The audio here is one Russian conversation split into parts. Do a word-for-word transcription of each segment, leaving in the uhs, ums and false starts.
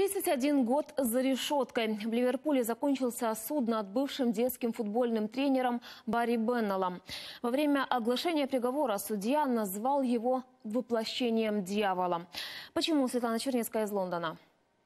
тридцать один год за решеткой. В Ливерпуле закончился суд над бывшим детским футбольным тренером Барри Беннеллом. Во время оглашения приговора судья назвал его воплощением дьявола. Почему? Светлана Чернецкая из Лондона.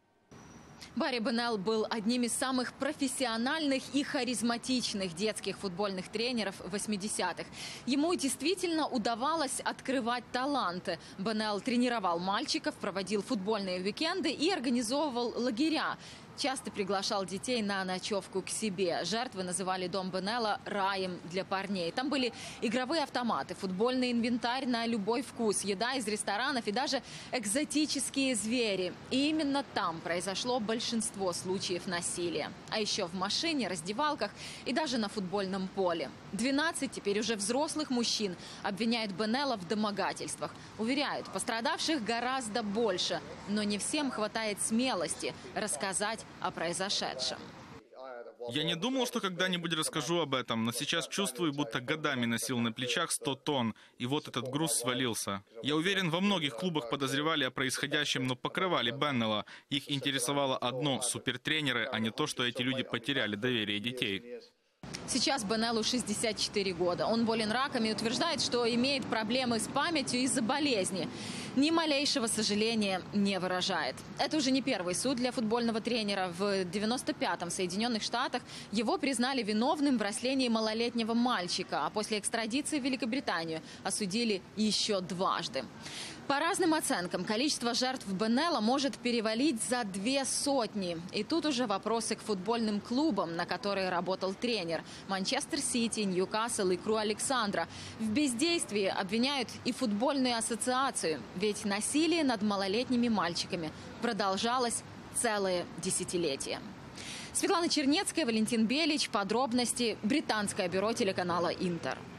Барри Беннелл был одним из самых профессиональных и харизматичных детских футбольных тренеров восьмидесятых. Ему действительно удавалось открывать таланты. Беннелл тренировал мальчиков, проводил футбольные уикенды и организовывал лагеря. Часто приглашал детей на ночевку к себе. Жертвы называли дом Беннелла раем для парней. Там были игровые автоматы, футбольный инвентарь на любой вкус, еда из ресторанов и даже экзотические звери. И именно там произошло большинство случаев насилия. А еще в машине, раздевалках и даже на футбольном поле. двенадцать теперь уже взрослых мужчин обвиняют Беннелла в домогательствах. Уверяют, пострадавших гораздо больше, но не всем хватает смелости рассказать о произошедшем. Я не думал, что когда-нибудь расскажу об этом, но сейчас чувствую, будто годами носил на плечах сто тонн, и вот этот груз свалился. Я уверен, во многих клубах подозревали о происходящем, но покрывали Беннелла. Их интересовало одно – супертренеры, а не то, что эти люди потеряли доверие детей. Сейчас Беннеллу шестьдесят четыре года. Он болен раком и утверждает, что имеет проблемы с памятью из-за болезни. Ни малейшего сожаления не выражает. Это уже не первый суд для футбольного тренера. В девяносто пятом в Соединенных Штатах его признали виновным в растлении малолетнего мальчика, а после экстрадиции в Великобританию осудили еще дважды. По разным оценкам, количество жертв Беннелла может перевалить за две сотни. И тут уже вопросы к футбольным клубам, на которые работал тренер. Манчестер Сити, Ньюкасл и Кру Александра. В бездействии обвиняют и футбольную ассоциацию. Ведь насилие над малолетними мальчиками продолжалось целое десятилетие. Светлана Чернецкая, Валентин Белич. Подробности. Британское бюро телеканала «Интер».